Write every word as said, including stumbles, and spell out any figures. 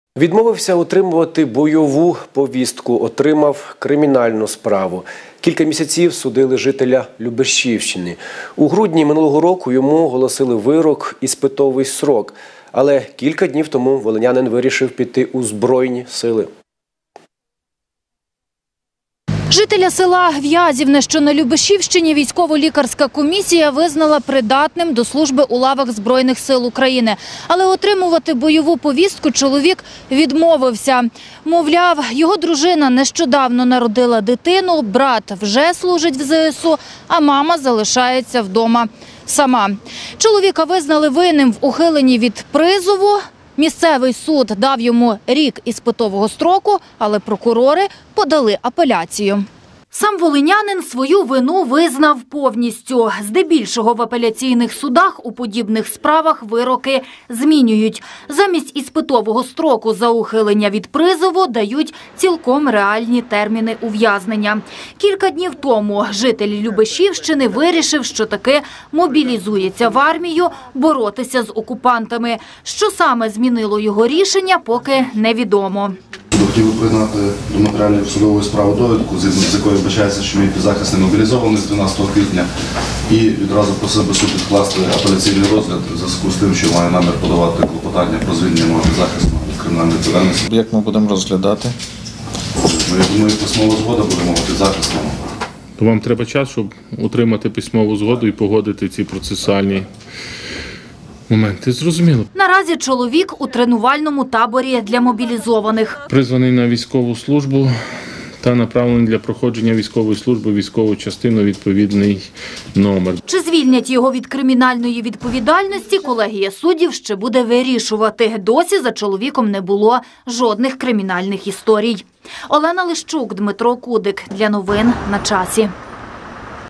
Відмовився отримувати бойову повістку, отримав кримінальну справу. Кілька місяців судили жителя Любешівщини. У грудні минулого року йому оголосили вирок і іспитовий срок. Але кілька днів тому волинянин вирішив піти у Збройні сили. Жителя села В'язівне, що на Любешівщині, військово-лікарська комісія визнала придатним до служби у лавах Збройних сил України. Але отримувати бойову повістку чоловік відмовився. Мовляв, його дружина нещодавно народила дитину, брат вже служить в зе ес у, а мама залишається вдома сама. Чоловіка визнали винним в ухиленні від призову. Місцевий суд дав йому рік іспитового строку, але прокурори подали апеляцію. Сам волинянин свою вину визнав повністю. Здебільшого в апеляційних судах у подібних справах вироки змінюють. Замість іспитового строку за ухилення від призову дають цілком реальні терміни ув'язнення. Кілька днів тому житель Любешівщини вирішив, що таки мобілізується в армію боротися з окупантами. Що саме змінило його рішення, поки невідомо. Хотів би прийняти до матеріалів судової справи довідку, з якої вбачається, що мій підзахисний мобілізований з дванадцятого квітня, і відразу просив би суд відкласти апеляційний розгляд в зв'язку з тим, що має намір подавати клопотання про звільнення мого підзахисного від кримінальної відповідальності. Як ми будемо розглядати? Ну, я думаю, письмова згода буде мого підзахисного. То вам треба час, щоб отримати письмову згоду і погодити ці процесуальні моменти. Зрозуміло. Наразі чоловік у тренувальному таборі для мобілізованих. Призваний на військову службу та направлений для проходження військової служби в військову частину відповідний номер. Чи звільнять його від кримінальної відповідальності, колегія суддів ще буде вирішувати. Досі за чоловіком не було жодних кримінальних історій. Олена Лищук, Дмитро Кудик. Для новин на часі.